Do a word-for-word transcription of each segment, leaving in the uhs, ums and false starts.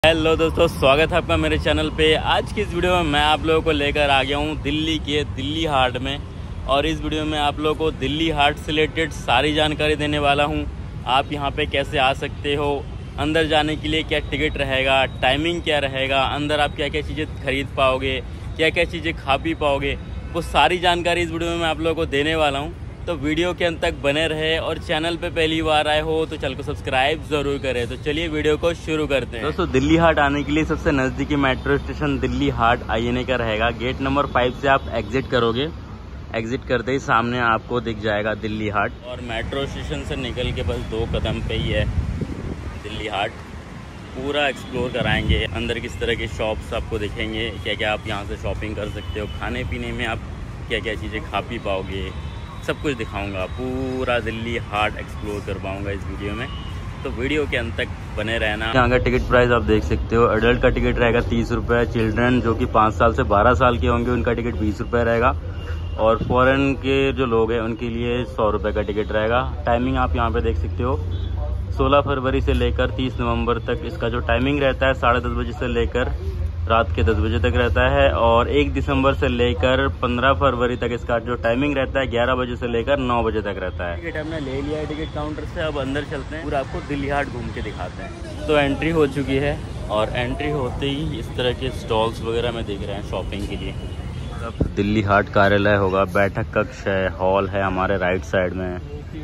Hello दोस्तों, स्वागत है आपका मेरे चैनल पे। आज की इस वीडियो में मैं आप लोगों को लेकर आ गया हूँ दिल्ली के दिल्ली हाट में। और इस वीडियो में आप लोगों को दिल्ली हाट से रिलेटेड सारी जानकारी देने वाला हूँ। आप यहाँ पे कैसे आ सकते हो, अंदर जाने के लिए क्या टिकट रहेगा, टाइमिंग क्या रहेगा, अंदर आप क्या क्या चीज़ें खरीद पाओगे, क्या क्या चीज़ें खा पी पाओगे, वो सारी जानकारी इस वीडियो में मैं आप लोगों को देने वाला हूँ। तो वीडियो के अंत तक बने रहे और चैनल पे पहली बार आए हो तो चैनल को सब्सक्राइब ज़रूर करें। तो चलिए वीडियो को शुरू करते हैं। दोस्तों, दिल्ली हाट आने के लिए सबसे नज़दीकी metro station Delhi Haat INA का रहेगा। गेट नंबर फाइव से आप एग्जिट करोगे। एग्जिट करते ही सामने आपको दिख जाएगा दिल्ली हाट। और मेट्रो स्टेशन से निकल के बस दो कदम पे ही है दिल्ली हाट। पूरा एक्सप्लोर कराएंगे। अंदर किस तरह के शॉप्स आपको दिखेंगे, क्या क्या आप यहाँ से शॉपिंग कर सकते हो, खाने पीने में आप क्या क्या चीज़ें खा पी पाओगे, सब कुछ दिखाऊंगा। पूरा दिल्ली हाट एक्सप्लोर कर पाऊंगा इस वीडियो में, तो वीडियो के अंत तक बने रहना। यहाँ का टिकट प्राइस आप देख सकते हो। एडल्ट का टिकट रहेगा तीस रुपये। चिल्ड्रन जो कि पाँच साल से बारह साल के होंगे उनका टिकट बीस रुपये रहेगा। और फॉरेन के जो लोग हैं उनके लिए सौ रुपये का टिकट रहेगा। टाइमिंग आप यहाँ पे देख सकते हो। सोलह फरवरी से लेकर तीस नवंबर तक इसका जो टाइमिंग रहता है साढ़े दस बजे से लेकर रात के दस बजे तक रहता है। और एक दिसंबर से लेकर पंद्रह फरवरी तक इसका जो टाइमिंग रहता है ग्यारह बजे से लेकर नौ बजे तक रहता है। टिकट हमने ले लिया है टिकट काउंटर से। अब अंदर चलते हैं, पूरा आपको दिल्ली हाट घूम के दिखाते हैं। तो एंट्री हो चुकी है और एंट्री होते ही इस तरह के स्टॉल्स वगैरह में दिख रहे हैं शॉपिंग के लिए। अब दिल्ली हाट कार्यालय होगा, बैठक कक्ष है, हॉल है हमारे राइट साइड में।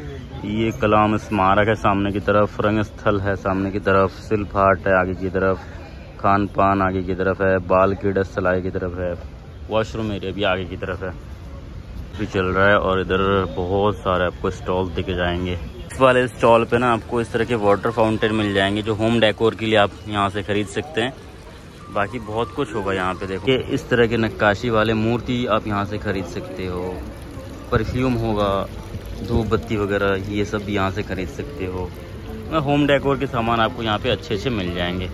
ये कलाम स्मारक है सामने की तरफ, रंग स्थल है सामने की तरफ, शिल्प हाट है आगे की तरफ, खान पान आगे की तरफ है, बाल कीड़ा सलाई की तरफ है, वॉशरूम एरिया भी आगे की तरफ है भी चल रहा है। और इधर बहुत सारे आपको स्टॉल दिखे जाएंगे। इस वाले स्टॉल पे ना आपको इस तरह के वाटर फाउंटेन मिल जाएंगे जो होम डेकोर के लिए आप यहाँ से खरीद सकते हैं। बाकी बहुत कुछ होगा यहाँ पे। देखो ये इस तरह के नक्काशी वाले मूर्ति आप यहाँ से खरीद सकते हो। परफ्यूम होगा, धूप बत्ती वगैरह ये सब यहाँ से खरीद सकते हो। होम डेकोर के सामान आपको यहाँ पे अच्छे अच्छे मिल जाएंगे।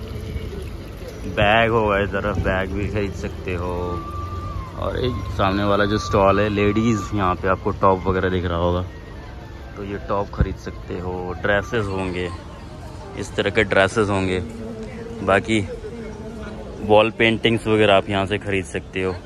बैग होगा इधर, बैग भी खरीद सकते हो। और एक सामने वाला जो स्टॉल है लेडीज़, यहाँ पे आपको टॉप वगैरह दिख रहा होगा तो ये टॉप खरीद सकते हो। ड्रेसेस होंगे, इस तरह के ड्रेसेस होंगे। बाकी वॉल पेंटिंग्स वगैरह आप यहाँ से खरीद सकते हो।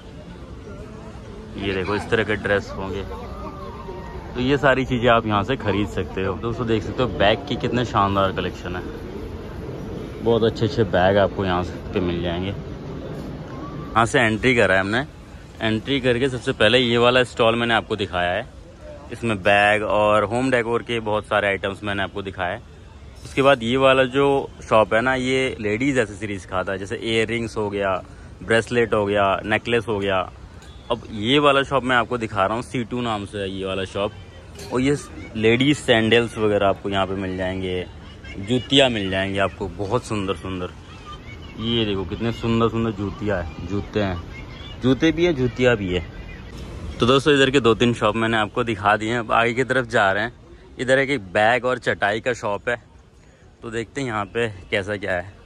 ये देखो इस तरह के ड्रेस होंगे, तो ये सारी चीज़ें आप यहाँ से खरीद सकते हो। दोस्तों देख सकते हो बैग की कितने शानदार कलेक्शन है। बहुत अच्छे अच्छे बैग आपको यहाँ पे मिल जाएंगे। यहाँ से एंट्री करा है हमने। एंट्री करके सबसे पहले ये वाला स्टॉल मैंने आपको दिखाया है। इसमें बैग और होम डेकोर के बहुत सारे आइटम्स मैंने आपको दिखाया है। उसके बाद ये वाला जो शॉप है ना, ये लेडीज़ एसेसरीज का था, जैसे इयर रिंग्स हो गया, ब्रेसलेट हो गया, नेकलेस हो गया। अब ये वाला शॉप मैं आपको दिखा रहा हूँ, सी टू नाम से है ये वाला शॉप। और ये लेडीज़ सैंडल्स वगैरह आपको यहाँ पे मिल जाएंगे, जूतियाँ मिल जाएंगी आपको बहुत सुंदर सुंदर। ये देखो कितने सुंदर सुंदर जूतियाँ है, जूते हैं, जूते भी है, जूतियाँ भी है। तो दोस्तों इधर के दो तीन शॉप मैंने आपको दिखा दिए हैं। अब आगे की तरफ जा रहे हैं। इधर एक बैग और चटाई का शॉप है, तो देखते हैं यहाँ पे कैसा क्या है।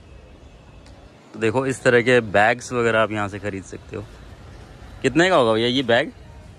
तो देखो इस तरह के बैग्स वगैरह आप यहाँ से खरीद सकते हो। कितने का होगा भैया ये बैग?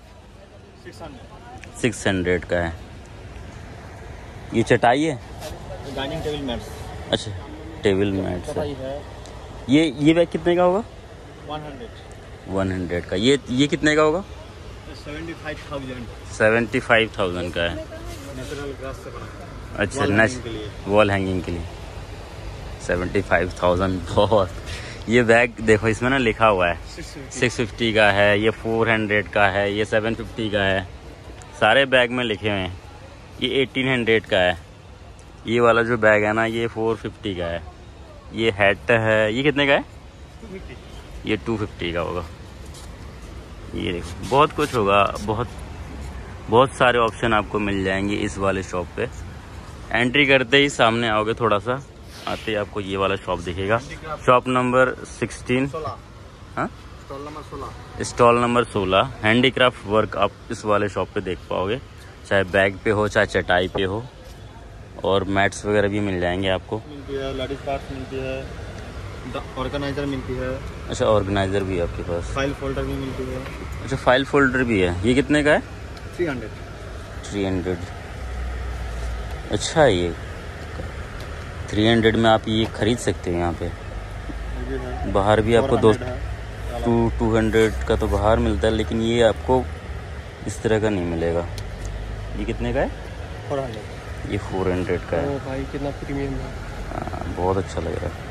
सिक्स हंड्रेड का है। ये चटाई है, डाइनिंग टेबल मैट्स। अच्छा, टेबल मैट्स है। ये ये बैग कितने का होगा? वन हंड्रेड का। ये ये कितने का होगा? Seventy five thousand. Seventy five thousand का है। नेचुरल ग्रास से बना। अच्छा, नेच वॉल हैंगिंग के लिए सेवेंटी फाइव थाउजेंड बहुत। ये बैग देखो इसमें ना लिखा हुआ है सिक्स फिफ्टी का है, ये फोर हंड्रेड का है, ये सेवन फिफ्टी का है। सारे बैग में लिखे हुए हैं। ये एटीन हंड्रेड का है। ये वाला जो बैग है ना ये फोर फिफ्टी का है। ये हैट है, ये कितने का है? ये टू फिफ्टी का होगा। ये देखो बहुत कुछ होगा, बहुत बहुत सारे ऑप्शन आपको मिल जाएंगे इस वाले शॉप पे। एंट्री करते ही सामने आओगे, थोड़ा सा आते ही आपको ये वाला शॉप दिखेगा। शॉप नंबर सिक्सटीन, हाँ स्टॉल नंबर सोलह। स्टॉल नंबर सोलह। हैंडीक्राफ्ट वर्क आप इस वाले शॉप पे देख पाओगे, चाहे बैग पे हो चाहे चटाई पे हो। और मैट्स वगैरह भी मिल जाएंगे आपको। मिलती है, लेडीज पार्ट्स मिलती है, ऑर्गेनाइजर मिलती है। अच्छा, ऑर्गेनाइजर भी है आपके पास। फाइल फोल्डर भी मिलती है। अच्छा, फाइल फोल्डर भी है। ये कितने का है? Three hundred. Three hundred. अच्छा, ये थ्री हंड्रेड में आप ये खरीद सकते हो यहाँ पे। ये है बाहर भी आपको दो चार सौ है। टू टू हंड्रेड का तो बाहर मिलता है, लेकिन ये आपको इस तरह का नहीं मिलेगा। ये कितने का है? Four hundred. ये फोर हंड्रेड का है। ओ भाई कितना प्रीमियम है। हाँ, बहुत अच्छा लग रहा है।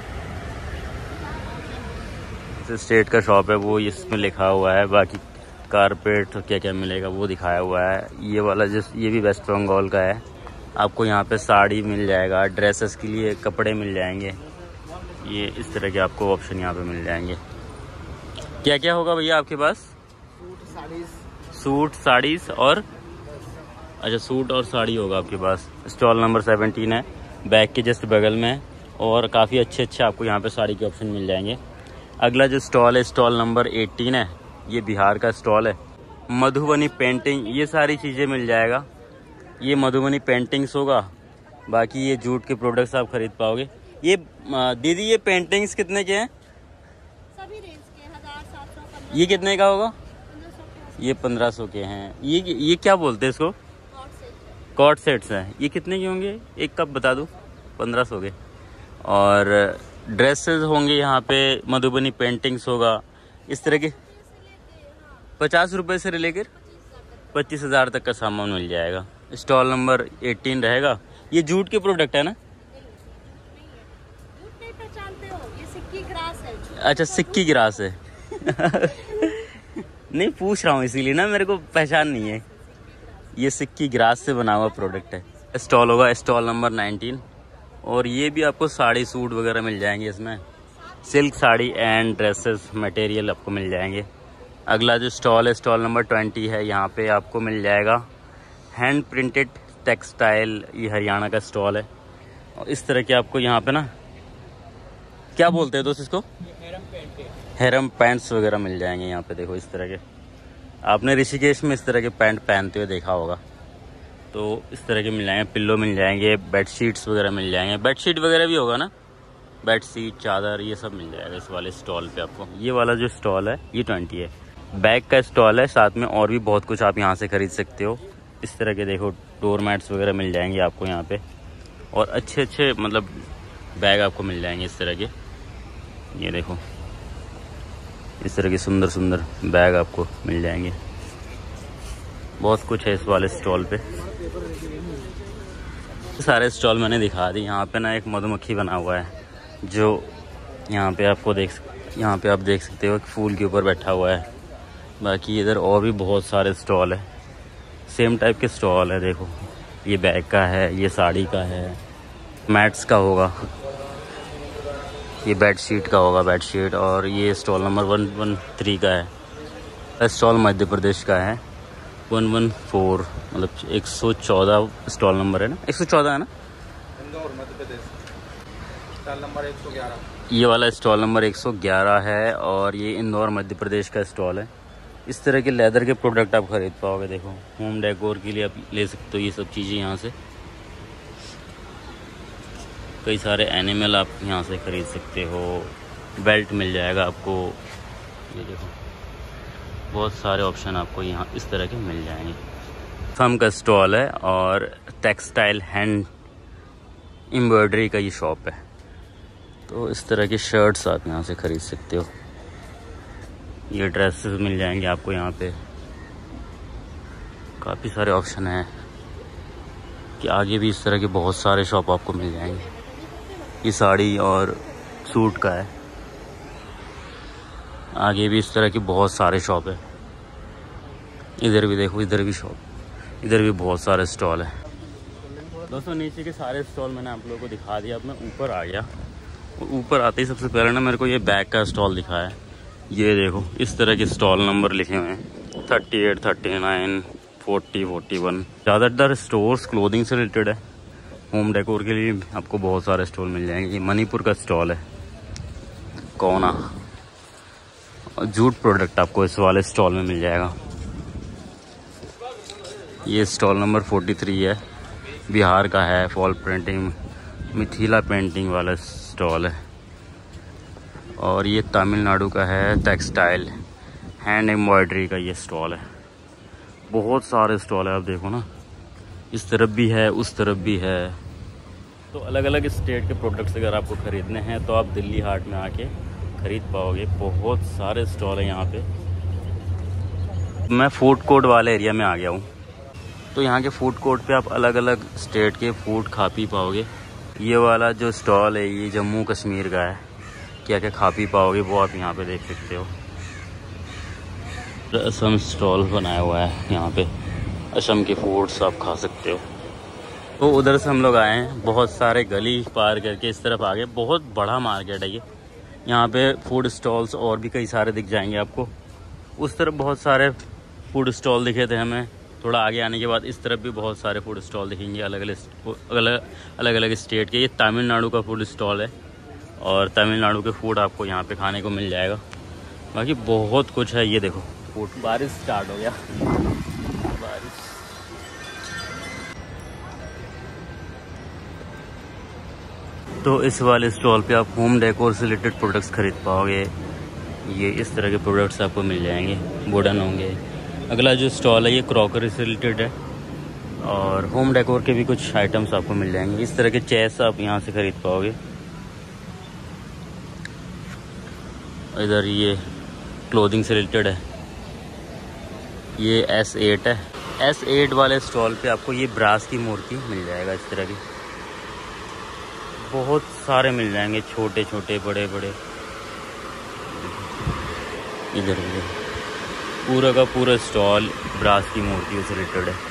इस स्टेट का शॉप है वो इसमें लिखा हुआ है, बाकी कारपेट क्या क्या मिलेगा वो दिखाया हुआ है। ये वाला जिस ये भी वेस्ट बंगाल का है। आपको यहाँ पे साड़ी मिल जाएगा, ड्रेसेस के लिए कपड़े मिल जाएंगे। ये इस तरह के आपको ऑप्शन यहाँ पे मिल जाएंगे। क्या क्या होगा भैया आपके पास? सूट साड़ीज सूट साड़ीज और अच्छा सूट और साड़ी होगा आपके पास। स्टॉल नंबर सेवनटीन है, बैग के जस्ट बगल में है और काफ़ी अच्छे अच्छे आपको यहाँ पे साड़ी के ऑप्शन मिल जाएंगे। अगला जो स्टॉल है स्टॉल नंबर एटीन है, ये बिहार का स्टॉल है। मधुबनी पेंटिंग ये सारी चीज़ें मिल जाएगा। ये मधुबनी पेंटिंग्स होगा, बाकी ये जूट के प्रोडक्ट्स आप खरीद पाओगे। ये दीदी ये पेंटिंग्स कितने के हैं? सभी रेंज के हजार सात सौ पंद्रह ये कितने का होगा? पंद्रह सौ ये पंद्रह सौ के हैं। ये ये क्या बोलते हैं इसको? कॉट सेट्स हैं। ये कितने के होंगे? एक कप बता दूँ, पंद्रह सौ के। और ड्रेसेस होंगे यहाँ पे, मधुबनी पेंटिंग्स होगा इस तरह के। पचास रुपये से लेकर पच्चीस हज़ार तक का सामान मिल जाएगा। स्टॉल नंबर एटीन रहेगा। ये जूट के प्रोडक्ट है ना? नहीं पहचानते हो, ये सिक्की ग्रास है। अच्छा सिक्की ग्रास है। नहीं पूछ रहा हूँ इसीलिए ना, मेरे को पहचान नहीं है। ये सिक्की ग्रास से बना हुआ प्रोडक्ट है। स्टॉल होगा स्टॉल नंबर नाइनटीन। और ये भी आपको साड़ी सूट वगैरह मिल जाएंगे इसमें। Silk sari and dresses material आपको मिल जाएंगे। अगला जो स्टॉल है स्टॉल नंबर ट्वेंटी है, यहाँ पे आपको मिल जाएगा हैंड प्रिंटेड टेक्सटाइल। ये हरियाणा का स्टॉल है और इस तरह के आपको यहाँ पे ना क्या बोलते हैं दोस्त इसको? हेरम पैंट्स वगैरह मिल जाएंगे यहाँ पे। देखो इस तरह के, आपने ऋषिकेश में इस तरह के पैंट पहनते हुए देखा होगा, तो इस तरह के मिल जाएंगे। पिल्लो मिल जाएंगे, बेडशीट्स वगैरह मिल जाएंगे। बेडशीट वगैरह भी होगा ना, बेडशीट चादर ये सब मिल जाएगा इस वाले स्टॉल पे आपको। ये वाला जो स्टॉल है ये ट्वेंटी है, बैग का स्टॉल है। साथ में और भी बहुत कुछ आप यहाँ से खरीद सकते हो। इस तरह के देखो डोर मैट्स वगैरह मिल जाएंगे आपको यहाँ पे, और अच्छे अच्छे मतलब बैग आपको मिल जाएंगे इस तरह के। ये देखो इस तरह के सुंदर सुंदर बैग आपको मिल जाएंगे। बहुत कुछ है इस वाले स्टॉल पे। सारे स्टॉल मैंने दिखा दी। यहाँ पे ना एक मधुमक्खी बना हुआ है जो यहाँ पे आपको देख यहाँ पे आप देख सकते हो, एक फूल के ऊपर बैठा हुआ है। बाकी इधर और भी बहुत सारे स्टॉल है, सेम टाइप के स्टॉल है। देखो ये बैग का है, ये साड़ी का है, मैट्स का होगा, ये बेडशीट का होगा बेडशीट। और ये stall number one one three का है। स्टॉल मध्य प्रदेश का है वन वन फोर, मतलब एक सौ चौदह स्टॉल नंबर है ना, एक सौ चौदह है ना, इंदौर मध्य प्रदेश। स्टॉल नंबर एक सौ ग्यारह। ये वाला स्टॉल नंबर एक सौ ग्यारह है और ये इंदौर मध्य प्रदेश का स्टॉल है। इस तरह के लेदर के प्रोडक्ट आप खरीद पाओगे। देखो होम डेकोर के लिए आप ले सकते हो ये सब चीज़ें यहाँ से। कई सारे एनिमल आप यहाँ से खरीद सकते हो। बेल्ट मिल जाएगा आपको। ये देखो बहुत सारे ऑप्शन आपको यहाँ इस तरह के मिल जाएंगे। फर्म का स्टॉल है और टेक्सटाइल हैंड एम्ब्रॉयडरी का ये शॉप है। तो इस तरह के शर्ट्स आप यहाँ से खरीद सकते हो। ये ड्रेसेस मिल जाएंगे आपको यहाँ पे। काफ़ी सारे ऑप्शन हैं कि आगे भी इस तरह के बहुत सारे शॉप आपको मिल जाएंगे। ये साड़ी और सूट का है। आगे भी इस तरह के बहुत सारे शॉप है। इधर भी देखो, इधर भी शॉप, इधर भी बहुत सारे स्टॉल है। दोस्तों नीचे के सारे स्टॉल मैंने आप लोगों को दिखा दिया। अब मैं ऊपर आ गया। ऊपर आते ही सबसे पहले ना मेरे को ये बैग का स्टॉल दिखा है। ये देखो इस तरह के स्टॉल नंबर लिखे हुए हैं, thirty eight thirty nine forty forty one. ज़्यादातर स्टोर्स क्लोथिंग से रिलेटेड है। होम डेकोर के लिए आपको बहुत सारे स्टॉल मिल जाएंगे। ये मणिपुर का स्टॉल है, कोना। और जूट प्रोडक्ट आपको इस वाले स्टॉल में मिल जाएगा। ये स्टॉल नंबर फोर्टी थ्री है, बिहार का है। फॉल प्रिंटिंग मिथिला पेंटिंग वाला स्टॉल है। और ये तमिलनाडु का है, टेक्सटाइल हैंड एम्ब्रॉयडरी का ये स्टॉल है। बहुत सारे स्टॉल है, आप देखो ना, इस तरफ भी है, उस तरफ भी है। तो अलग अलग स्टेट के प्रोडक्ट्स अगर आपको ख़रीदने हैं तो आप दिल्ली हाट में आके खरीद पाओगे। बहुत सारे स्टॉल हैं यहाँ पे। मैं फूड कोर्ट वाले एरिया में आ गया हूँ। तो यहाँ के फूड कोर्ट पे आप अलग अलग स्टेट के फूड खा पी पाओगे। ये वाला जो स्टॉल है ये जम्मू कश्मीर का है। क्या क्या खा पी पाओगे वो आप यहाँ पे देख सकते हो। असम स्टॉल बनाया हुआ है यहाँ पे, असम के फूड्स आप खा सकते हो। तो उधर से हम लोग आए हैं, बहुत सारे गली पार करके इस तरफ आ गए। बहुत बड़ा मार्केट है ये। यहाँ पे फूड स्टॉल्स और भी कई सारे दिख जाएंगे आपको। उस तरफ बहुत सारे फूड स्टॉल दिखे थे हमें। थोड़ा आगे आने के बाद इस तरफ भी बहुत सारे फूड स्टॉल दिखेंगे अलग अलग अलग अलग अलग स्टेट के। ये तमिलनाडु का फूड स्टॉल है और तमिलनाडु के फूड आपको यहाँ पे खाने को मिल जाएगा। बाकी बहुत कुछ है। ये देखो फूड। बारिश स्टार्ट हो गया, बारिश। तो इस वाले स्टॉल पे आप होम डेकोर से रिलेटेड प्रोडक्ट्स खरीद पाओगे। ये इस तरह के प्रोडक्ट्स आपको मिल जाएंगे, वुडन होंगे। अगला जो स्टॉल है ये क्रॉकरी से रिलेटेड है और होम डेकोर के भी कुछ आइटम्स आपको मिल जाएंगे। इस तरह के चेयर्स आप यहाँ से खरीद पाओगे। इधर ये क्लोथिंग से रिलेटेड है। ये एस एट है। एस एट वाले स्टॉल पे आपको ये ब्रास की मूर्ति मिल जाएगा। इस तरह की बहुत सारे मिल जाएंगे, छोटे छोटे बड़े बड़े। इधर भी पूरा का पूरा स्टॉल ब्रास की मूर्तियों से रिलेटेड है।